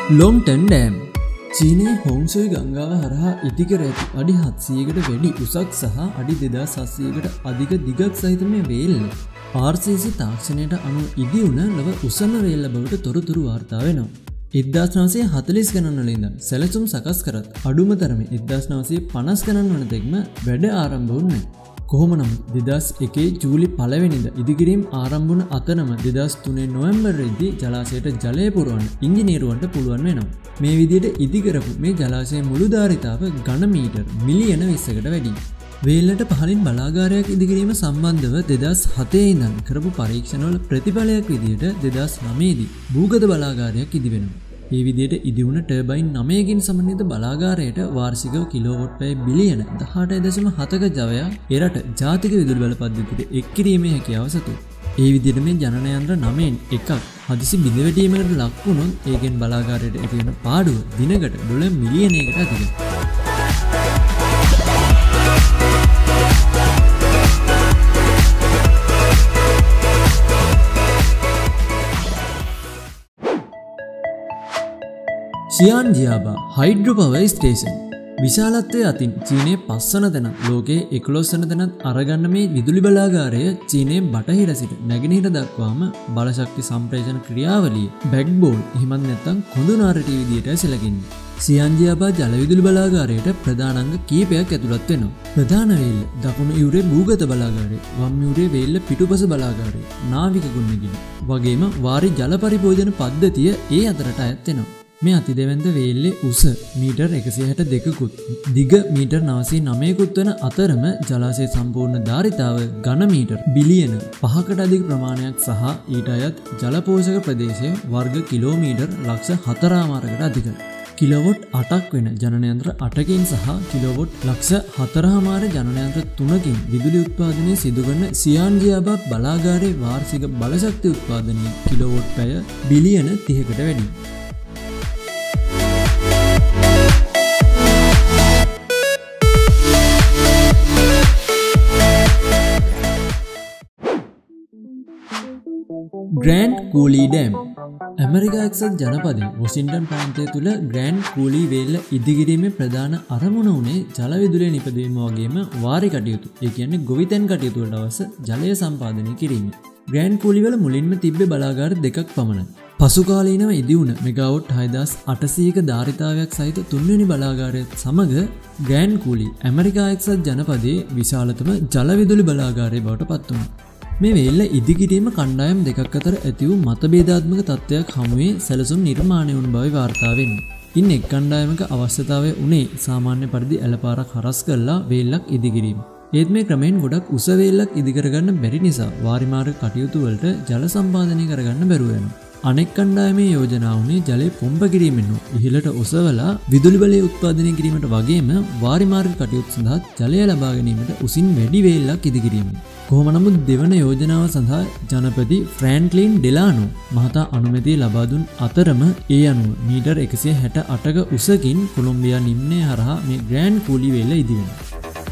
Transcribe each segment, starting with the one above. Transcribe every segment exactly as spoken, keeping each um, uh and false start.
Longtan Dam චීනයේ හොන්සුයි ගංගාව හරහා ඉදිකර ඇති අඩි හත්සියයකට වැඩි උසක් සහ අඩි දෙදාස් හත්සියයකට අධික දිගක් සහිත මේ වේල්ල ආර් සී සී තාක්ෂණයට අනුව ඉදි වුණ ලව උසම වේල්ල බවට තොරතුරු වාර්තා වෙනවා. එක්දාස් නවසිය හතළිස් ගණන් වල ඉඳන් සැලසුම් සකස් කරත් අඩුම තරමේ එක්දාස් නවසිය පනස් ගණන් වන තෙක්ම වැඩ ආරම්භ වුණේ. කොහොම නමුත් දෙදාස් එකේ ජූලි පළවෙනිදා ඉදිකිරීම ආරම්භ වුණ අතරම දෙදාස් තුනේ නොවැම්බර්ෙහිදී ජලාශයට ජලය පුරවන්න ඉංජිනේරුවන්ට පුළුවන් වෙනවා. මේ විදිහට ඉදි කරපු මේ ජලාශයේ මුළු ධාරිතාව ඝන මීටර් මිලියන විස්සකට වැඩි. වේල්ලට පහළින් බලාගාරයක් ඉදිකිරීම සම්බන්ධව දෙදාස් හතේ ඉඳන් කරපු පරීක්ෂණවල ප්‍රතිඵලයක් විදිහට දෙදාස් නවයේ දී භූගත බලාගාරයක් ඉදි වෙනවා. මේ විදිහට ඉදි වුණ ටර්බයින් නවයකින් සමන්විත බලාගාරයට වාර්ෂිකව කිලෝවොට් පැය බිලියන දහඅට දශම හතක ජවයක් එරට ජාතික විදුලි බල පද්ධතියට එක් කිරීමේ හැකියාව සතු. ඒ විදිහට මේ ජනන යන්ත්‍ර නවයෙන් එකක් හදිසි බිඳවැටීමකට ලක් වුණොත් ඒකෙන් බලාගාරයට ඇති වෙන පාඩුව දිනකට ඩොලර් මිලියනයකට අධිකයි. Xiangjiaba Hydropower Station විශාලත්වයේ අතින් චීනයේ පස්වන තැන ලෝකයේ එකොළොස් වන තැනත් අරගන්න මේ විදුලි බලාගාරය චීනයේ බටහිර සිට නැගෙනහිර දක්වාම බලශක්ති සම්ප්‍රේෂණ ක්‍රියාවලිය බැක්බෝන් එහෙමත් නැත්නම් කොඳු නාරටි විදියට සැලකෙන්නේ. Xiangjiaba ජල විදුලි බලාගාරයට ප්‍රධාන අංග කීපයක් ඇතුළත් වෙනවා. ප්‍රධාන වේල්ල දකුණු යුරේ භූගත බලාගාරය, වම් යුරේ වේල්ල පිටුපස බලාගාරය, නාවික ගුණගිනි වගේම වාරි ජල පරිභෝජන පද්ධතිය ඒ අතරට අයත් වෙනවා. මේ අතිදෙවන්ත වේල්ලේ උස මීටර් එකසිය හැට දෙකකුත් දිග මීටර් නවසිය නවයකුත් වන අතරම ජලාශයේ සම්පූර්ණ ධාරිතාව ඝන මීටර් බිලියන පහකට අධික ප්‍රමාණයක් සහ ඊට අයත් ජල පෝෂක ප්‍රදේශයේ වර්ග කිලෝමීටර් ලක්ෂ හතරමාරකට අධිකයි. කිලෝවොට් අටක් වෙන ජනනයන්ත්‍ර අටකින් සහ කිලෝවොට් ලක්ෂ හතරමාර ජනනයන්ත්‍ර තුනකින් විදුලි උත්පාදනය සිදු කරන Xiangjiaba බලාගාරයේ වාර්ෂික බලශක්ති උත්පාදනය කිලෝවොට් පැය බිලියන තිහකට වැඩි. Grand Coulee Dam ඇමරිකා එක්සත් ජනපදයේ වොෂින්ටන් ප්‍රාන්තය තුළ ග්‍රෑන්ඩ් කූලී වේල්ල ඉදිකිරීමේ ප්‍රධාන අරමුණ වුණේ ජල විදුලිය නිපදවීම වගේම වාරි කටයුතු, ඒ කියන්නේ ගොවිතැන් කටයුතු වලට අවශ්‍ය ජලය සම්පාදනය කිරීම. ග්‍රෑන්ඩ් කූලී වල මුලින්ම තිබ්බේ බලාගාර දෙකක් පමණයි. පසු කාලීනව ඉදි වුණ මෙගාවොට් හයදාස් අටසීයක ධාරිතාවයක් සහිත තුන්වෙනි බලාගාරයත් සමග ග්‍රෑන්ඩ් කූලී ඇමරිකා එක්සත් ජනපදයේ විශාලතම ජල විදුලි බලාගාරය බවට පත් වුණා. මේ වේල්ල ඉදිකිරීම කණ්ඩායම් දෙකක් අතර ඇති වූ මතභේදාත්මක තත්ත්වයක් හමුවේ සැලසුම් නිර්මාණය වුණ බව වාර්තා වෙනවා. ඉන් එක් කණ්ඩායමක අවශ්‍යතාවය උනේ සාමාන්‍ය පරිදි ඇලපාරක් හරස් කරලා වේල්ලක් ඉදිකිරීම. ඒත් මේ ක්‍රමයෙන් ගොඩක් උස වේල්ලක් ඉදිකරගන්න බැරි නිසා වාරිමාර්ග කටයුතු වලට ජල සම්පාදනය කරගන්න බැරුව යනවා. අනෙක් කණ්ඩායමේ යෝජනා වුණේ ජලය පොම්ප කිරීමෙන් ඉහළට ඔසවලා විදුලි බලය උත්පාදනය කිරීමට වගේම වාරිමාර්ග කටයුතු සඳහා ජලය ලබා ගැනීමට උසින් වැඩි වේල්ලක් ඉදිකිරීම. කොහොම නමුත් දෙවන යෝජනාව සඳහා ජනපති ෆ්‍රැන්ක්ලින් ඩෙලානෝ මහතා අනුමැතිය ලබා දුන් අතරම ඒ අනුව මීටර් එකසිය හැට අටක උසකින් කොලොම්බියා නිම්නය හරහා මේ ග්‍රෑන්ඩ් කූලී වේල්ල ඉදි වෙනවා.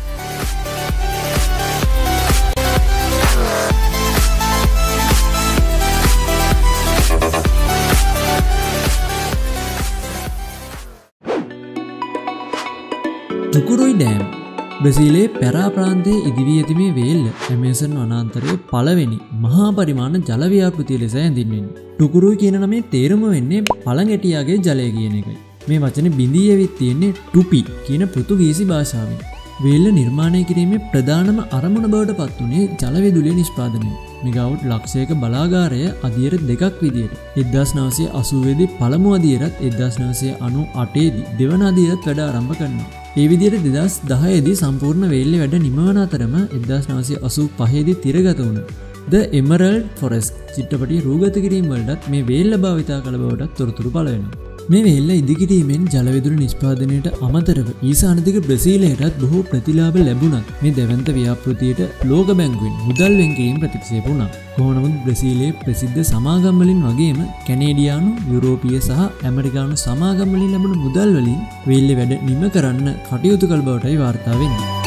Tucurui Dam බ්‍රසීලයේ පැරා ප්‍රාන්තයේ ඉදිවී ඇති මේ වේල්ල ඇමේසන් වනාන්තරයේ පළවෙනි මහා පරිමාණ ජල ව්‍යාපෘතිය ලෙස හැඳින්වෙන්නේ. ටුකුරුයි කියන නමේ තේරුම වෙන්නේ පළඟැටියාගේ ජලය කියන එකයි. මේ වචනේ බිඳී ඇවිත් තියෙන්නේ ටුපි කියන පෘතුගීසි භාෂාවෙන්. වේල්ල නිර්මාණය කිරීමේ ප්‍රධානම අරමුණ බවට පත් වුණේ ජල විදුලිය නිෂ්පාදනය. මෙගාවොට් ලක්ෂයක බලාගාරය අදියර දෙකක් විදියට එක්දාස් නවසිය අසූවේ දී පළමු අදියරත් එක්දාස් නවසිය අනූ අටේ දී දෙවන අදියරත් වැඩ ආරම්භ කරනවා. ඒ විදිහට දෙදාස් දහයේ දී සම්පූර්ණ වේල්ලේ වැඩ නිමවන අතරම එක්දාස් නවසිය අසූ පහේ දී තිරගත වුණ The Emerald Forest චිත්‍රපටයේ රූගත කිරීම වලටත් මේ වේල්ල භාවිතා කළ බවටත් තොරතුරු පළ වෙනවා. මේ වේල්ල ඉදිකිරීමෙන් ජල විදුලි නිෂ්පාදනයට අමතරව ඊසානදිග බ්‍රසීලයටත් බොහෝ ප්‍රතිලාභ ලැබුණත් මේ දෙවන්ත ව්‍යාපෘතියට ලෝක බැංකුවෙන් මුදල් වෙන් කිරීම ප්‍රතික්ෂේප වුණා. කොහොම නමුත් බ්‍රසීලයේ ප්‍රසිද්ධ සමාගම් වලින් වගේම කැනේඩියානු, යුරෝපීය සහ ඇමරිකානු සමාගම් වලින් ලැබුණු මුදල් වලින් වේල්ලේ වැඩ නිම කරන්න කටයුතු කළ බවටයි වාර්තා වෙන්නේ.